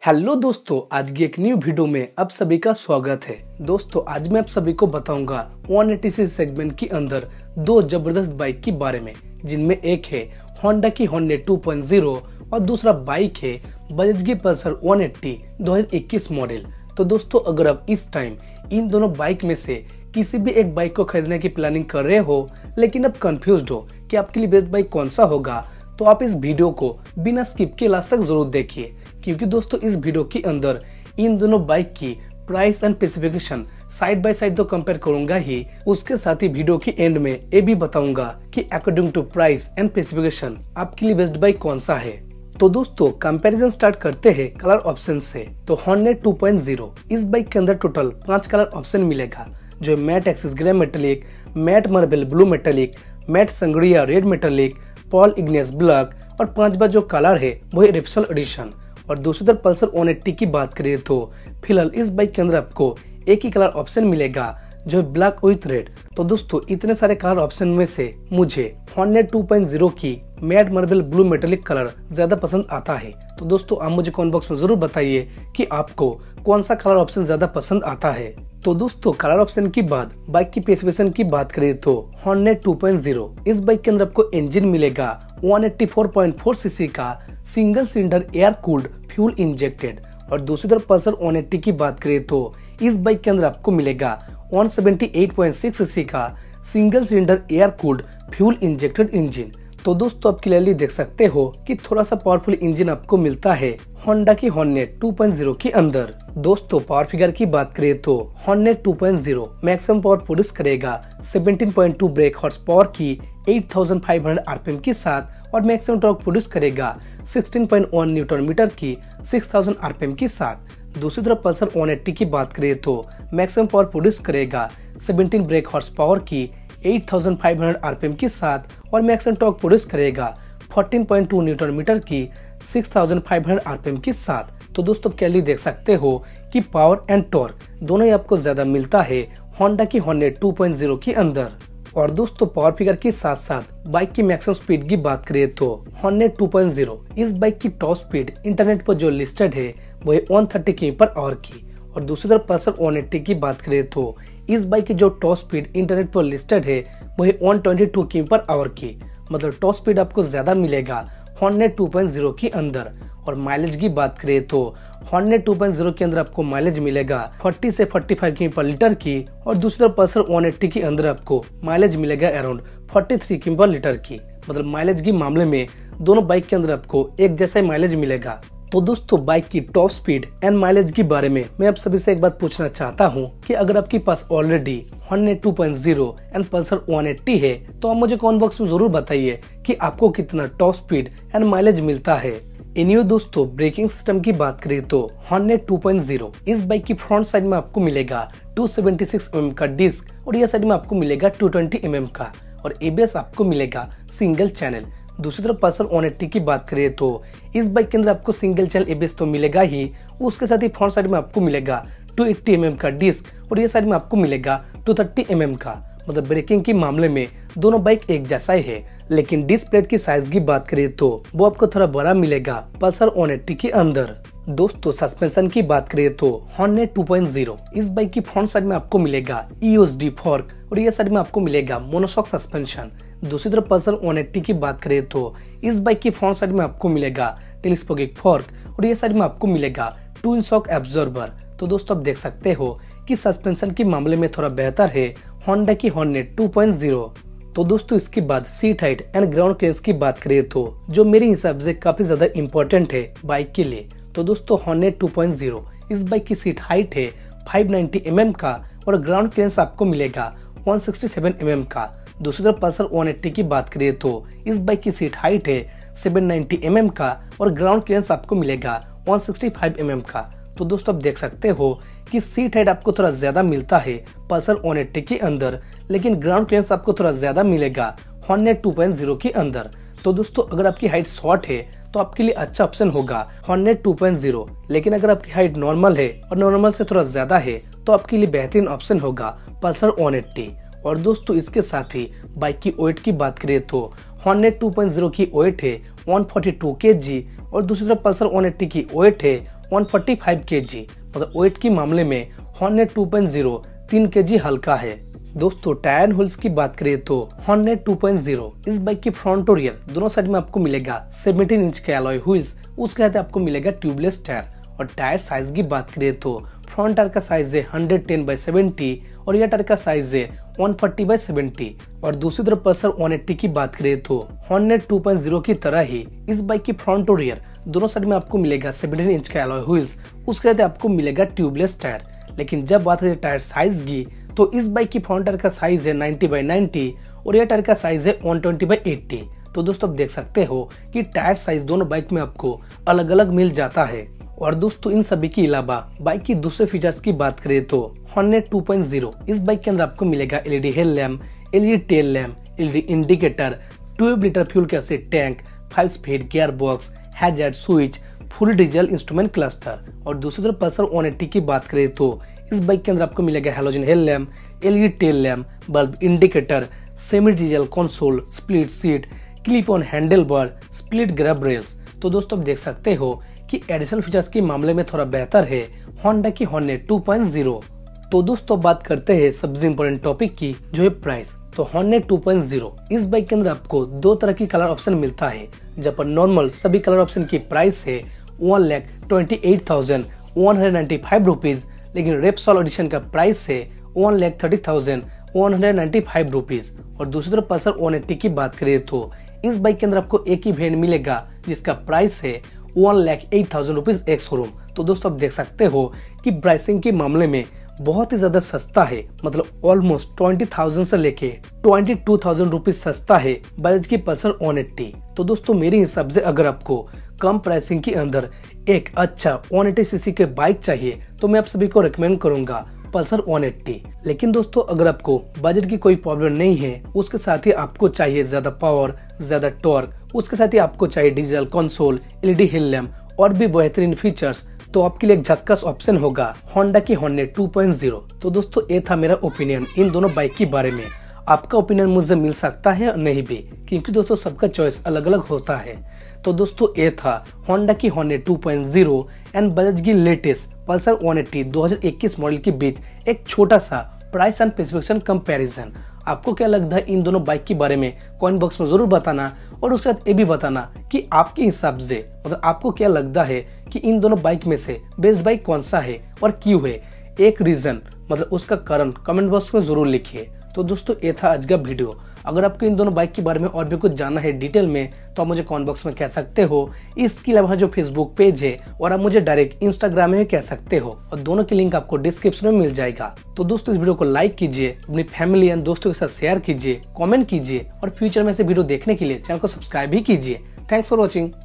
Hello दोस्तों, आज की एक न्यू वीडियो में आप सभी का स्वागत है। दोस्तों आज मैं आप सभी को बताऊंगा 180 सेगमेंट के अंदर दो जबरदस्त बाइक के बारे में, जिनमें एक है होंडा की हॉर्नेट 2.0 और दूसरा बाइक है बजाज की पल्सर 180 2021 मॉडल। तो दोस्तों अगर आप इस टाइम इन दोनों बाइक में से किसी भी एक बाइक को खरीदने की प्लानिंग कर रहे हो, लेकिन अब कंफ्यूज्ड हो कि आपके लिए बेस्ट बाइक कौन सा होगा, तो आप इस वीडियो को बिना स्किप के लास्ट तक जरूर देखिए, क्योंकि दोस्तों इस वीडियो के अंदर इन दोनों बाइक की price and specification side by side तो कंपेयर करूंगा ही, उसके साथ ही वीडियो के एंड में ये भी बताऊंगा कि according to price and specification आपके लिए बेस्ट बाइक कौन सा है। तो दोस्तों कंपैरिजन स्टार्ट करते हैं कलर ऑप्शन से। तो हॉर्नेट 2.0 इस बाइक के अंदर टोटल 5 कलर ऑप्शन मिलेगा, जो matte axis grey metallic, matte marble blue metallic, matte sangria red metallic, pearl igneous black और 5वां जो कलर है वो है रेप्सल एडिशन। और दूसरी तरफ पल्सर 180 की बात करें तो फिलहाल इस बाइक के अंदर आपको एक ही कलर ऑप्शन मिलेगा, जो है ब्लैक विथ रेड। तो दोस्तों इतने सारे कलर ऑप्शन में से मुझे हॉर्नेट 2.0 की matte marble blue metallic colour ज्यादा पसंद आता है। तो दोस्तों आप मुझे कमेंट बॉक्स में जरूर बताइए कि आपको कौन सा कलर ऑप्शन ज्यादा पसंद आता है। तो दोस्तों कलर ऑप्शन की बाद बाइक की स्पेसिफिकेशन की बात करें तो हॉर्नेट 2.0 इस बाइक के अंदर आपको इंजन मिलेगा 184.4 सीसी का single cylinder air cooled fuel injected. और दूसरी तरफ पल्सर 180 की बात करें तो इस बाइक के अंदर आपको मिलेगा 178.6 सीसी का single cylinder air cooled fuel injected engine. तो दोस्तों आप क्लियरली देख सकते हो कि थोड़ा सा पावरफुल इंजन आपको मिलता है होंडा की हॉर्नेट 2.0 के अंदर। दोस्तों पावर फिगर की बात करें तो हॉर्नेट 2.0 मैक्सिमम पावर प्रोड्यूस करेगा 17.2 ब्रेक हॉर्स पावर की 8500 आरपीएम के साथ, और मैक्सिमम टॉर्क प्रोड्यूस करेगा 16.1 न्यूटन मीटर की 6000 आरपीएम के साथ। दूसरी तरफ पल्सर 180 की बात करें तो मैक्सिमम पावर प्रोड्यूस करेगा 17 ब्रेक हॉर्स पावर की 8500 आरपीएम के साथ, और मैक्सिमम टॉर्क प्रोड्यूस करेगा 14.2 न्यूटन मीटर की 6500 आरपीएम के साथ। तो दोस्तों क्लियरली देख सकते हो कि पावर एंड टॉर्क दोनों ही आपको ज्यादा मिलता है होंडा की हॉर्नेट 2.0 के अंदर। और दोस्तों पावर फिगर के साथ साथ बाइक की मैक्सिमम स्पीड की बात करें तो हॉर्नेट 2.0 इस बाइक की टॉप स्पीड इंटरनेट पर जो लिस्टेड है वो है 130 किमी/आवर की। और दूसरी तरफ पल्सर 180 की बात करें तो इस बाइक की जो टॉप स्पीड इंटरनेट पर लिस्टेड है वो है 122 किमी/आवर की। मतलब टॉप स्पीड आपको ज्यादा मिलेगा हॉर्नेट 2.0 के अंदर। और माइलेज की बात करें तो हॉर्नेट 2.0 के अंदर आपको माइलेज मिलेगा 40 से 45 किमी/लीटर की, और दूसरी तरफ पल्सर 180 के अंदर आपको माइलेज मिलेगा अराउंड 43 किमी/लीटर की। मतलब माइलेज के मामले में दोनों बाइक के अंदर आपको एक जैसा माइलेज मिलेगा। तो दोस्तों बाइक की टॉप स्पीड एंड माइलेज के बारे में मैं आप सभी से एक बात पूछना चाहता हूं कि अगर आपके पास ऑलरेडी हॉर्नेट 2.0 एंड पल्सर 180 है, तो आप मुझे कमेंट बॉक्स में जरूर बताइए कि आपको कितना टॉप स्पीड एंड माइलेज मिलता है। इन्हीं दोस्तों ब्रेकिंग सिस्टम की बात करें तो हॉर्नेट 2.0 इस बाइक की फ्रंट साइड में आपको मिलेगा 276 mm का डिस्क, और यह साइड में आपको मिलेगा 220 mm का, और एबीएस आपको मिलेगा सिंगल चैनल। दूसरी तरफ पल्सर 180 की बात करें तो इस बाइक के अंदर आपको सिंगल चैनल एबीएस तो मिलेगा ही, उसके साथ ही फ्रंट साइड में आपको मिलेगा 280 mm का डिस्क, और ये साइड में आपको मिलेगा 230 mm का। मतलब ब्रेकिंग के मामले में दोनों बाइक एक जैसा ही है, लेकिन डिस्क प्लेट की साइज की बात करें तो वो आपको थोड़ा बड़ा मिलेगा पल्सर 180 के अंदर। दोस्तों सस्पेंशन की बात करें तो हॉर्नेट 2.0 इस बाइक की फ्रंट साइड में आपको मिलेगा ईओएसडी फॉर्क, और ये साइड में आपको मिलेगा मोनोशॉक सस्पेंशन। दूसरी तरफ पल्सर 180 की बात करें तो इस बाइक की फ्रंट साइड में आपको मिलेगा टेलीस्कोपिक फॉर्क, और ये साइड में आपको मिलेगा ट्विन शॉक एब्जॉर्बर। तो दोस्तों आप देख सकते हो कि सस्पेंशन के मामले में थोड़ा बेहतर है होंडा की हॉर्नेट 2.0। तो दोस्तों इसके बाद seat height and ground clearance की बात करें तो जो मेरे हिसाब से काफी ज्यादा इम्पोर्टेंट है बाइक के लिए। तो दोस्तों हॉर्नेट 2.0 इस बाइक की सीट हाइट है 590 mm का, और ग्राउंड क्लियरेंस आपको मिलेगा 167 mm का। दूसरी तरफ पल्सर 180 की बात करें तो इस बाइक की सीट हाइट है 790 mm का, और ग्राउंड क्लियरेंस आपको मिलेगा 165 mm का। तो दोस्तों आप देख सकते हो कि सीट हाइट आपको थोड़ा ज्यादा मिलता है पल्सर 180 के अंदर, लेकिन ग्राउंड क्लियरेंस आपको थोड़ा ज्यादा मिलेगा हॉर्नेट 2.0 के अंदर। तो दोस्तों अगर आपकी हाइट शॉर्ट है तो आपके लिए अच्छा ऑप्शन होगा हॉर्नेट 2.0, लेकिन अगर आपकी हाइट नॉर्मल है और नॉर्मल से थोड़ा ज्यादा है तो आपके लिए बेहतरीन ऑप्शन होगा पल्सर 180। और दोस्तों इसके साथ ही बाइक की वेट की बात करें तो हॉर्नेट 2.0 की वेट है 142 kg, और दूसरी तरफ पल्सर 180 की वेट है 145 kg, मतलब वेट की मामले में हॉर्नेट 2.0 3 kg हल्का है। दोस्तों टायर व्हील्स की बात करें तो हॉर्नेट 2.0 इस बाइक की फ्रंट और रियर दोनों साइड में आपको मिलेगा 17 इंच के अलॉय व्हील्स, उसके साथ आपको मिलेगा ट्यूबलेस टायर। और टायर साइज की बात करें तो फ्रंट टायर का साइज है 110/70 और रियर टायर का साइज है 140/70। और दूसरी तरफ पल्सर 180 की बात करें तो हॉर्नेट 2.0 की तरह ही इस बाइक की फ्रंट और रियर दोनों साइड में आपको मिलेगा 17 इंच का अलॉय व्हील्स, उसके साथ आपको मिलेगा ट्यूबलेस टायर। लेकिन जब बात करें टायर साइज की तो इस बाइक की फ्रंट टायर का साइज है 90/90 और रियर टायर का साइज है 120/80। तो दोस्तों आप देख सकते हो कि टायर साइज दोनों बाइक में आपको अलग अलग मिल जाता है। और दोस्तों इन सभी के अलावा बाइक की दूसरे फीचर्स की बात करें तो हॉर्नेट 2.0 इस बाइक के अंदर आपको मिलेगा LED head lamp, LED tail lamp, LED indicator, 12 litre fuel capacity tank, 5 speed gear box, hazard switch, full digital instrument cluster. और दूसरी तरफ पल्सर 180 की बात करें तो इस बाइक के अंदर आपको मिलेगा halogen head lamp, LED tail lamp, bulb indicator, semi digital console, split seat, clip on handle bar, split grab rails. तो दोस्तों आप देख सकते हो कि एडिशनल फीचर्स के मामले में थोड़ा बेहतर है होंडा की हॉर्नेट 2.0। तो दोस्तों बात करते हैं सबसे इम्पोर्टेंट टॉपिक की, जो है प्राइस। तो हॉर्नेट 2.0 इस बाइक के अंदर आपको दो तरह की कलर ऑप्शन मिलता है, जब पर नॉर्मल सभी कलर ऑप्शन की प्राइस है 1,28,195 रुपीज, लेकिन रेपसोल एडिशन का प्राइस है 1,30,195 रुपीज। और दूसरी तरफ पल्सर 180 की बात करें तो इस बाइक के अंदर आपको एक ही वेरिएंट मिलेगा जिसका प्राइस है 1,08,000 रुपीज एक्स शोरूम। तो दोस्तों आप देख सकते हो कि प्राइसिंग के मामले में बहुत ही ज्यादा सस्ता है, मतलब ऑलमोस्ट 20,000 से लेके 22,000 रुपीज सस्ता है बजाज की पल्सर 180। तो दोस्तों मेरे हिसाब से अगर आपको कम प्राइसिंग के अंदर एक अच्छा 180 सीसी के बाइक चाहिए तो मैं आप सभी को रिकमेंड करूंगा पल्सर 180। लेकिन दोस्तों अगर आपको बजट की कोई प्रॉब्लम नहीं है, उसके साथ ही आपको चाहिए ज्यादा पावर, ज्यादा टॉर्क, उसके साथ ही आपको चाहिए digital console, LED head lamp और भी बेहतरीन फीचर्स, तो आपके लिए एक झक्कास ऑप्शन होगा होंडा की हॉर्नेट 2.0। तो दोस्तों ये था मेरा ओपिनियन इन दोनों बाइक के बारे में। आपका ओपिनियन मुझसे मिल सकता है और नहीं भी, क्योंकि दोस्तों सबका चॉइस अलग अलग होता है। तो दोस्तों ये था होंडा की हॉर्नेट 2.0 एंड बजाज की लेटेस्ट पल्सर 180 2021 मॉडल के बीच एक छोटा सा प्राइस एंड स्पेसिफिकेशन कंपैरिजन। आपको क्या लगता है इन दोनों बाइक के बारे में कमेंट बॉक्स में जरूर बताना, और उसके साथ ये भी बताना कि आपके हिसाब से मतलब आपको क्या लगता है कि इन दोनों बाइक में से बेस्ट बाइक कौन सा है और क्यों है। एक रीजन मतलब उसका कारण कमेंट बॉक्स में जरूर लिखिए। तो दोस्तों ये था आज का वीडियो। अगर आपको इन दोनों बाइक के बारे में और भी कुछ जानना है डिटेल में तो आप मुझे कमेंट बॉक्स में कह सकते हो। इसके अलावा जो फेसबुक पेज है और आप मुझे डायरेक्ट इंस्टाग्राम में कह सकते हो, और दोनों की लिंक आपको डिस्क्रिप्शन में मिल जाएगा। तो दोस्तों इस वीडियो को लाइक कीजिए, अपनी फैमिली एंड दोस्तों के साथ शेयर कीजिए, कमेंट कीजिए और फ्यूचर में से वीडियो देखने के लिए चैनल को सब्सक्राइब भी कीजिए। Thanks for watching.